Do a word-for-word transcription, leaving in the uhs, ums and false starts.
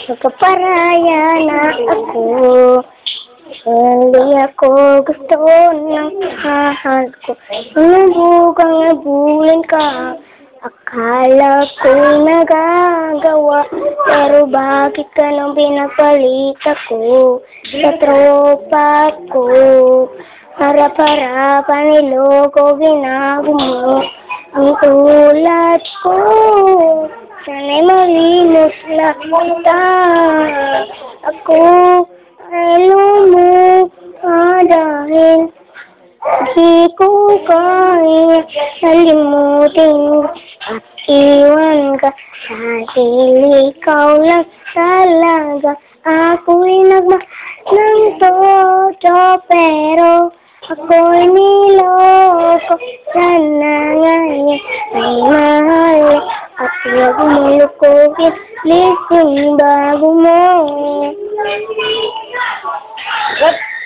Nagkaparaya na ako. Hindi ako gusto ng mahal ko. Nabugang nabulin ka. Akala ko'y nagagawa. Pero bakit ka nang pinapalit ako sa tropa ko? Para-para paniloko, binago mo ang tulad ko. Sana'y malimos na kita. Ako ay lumukha dahil di ko kaya salimutin at iwan ka dahil ikaw lang talaga. Ako'y nagmahal ng todo pero ako'y niloko. Sana ngayon ay mahal at huwag mo lukukin lising bago mo.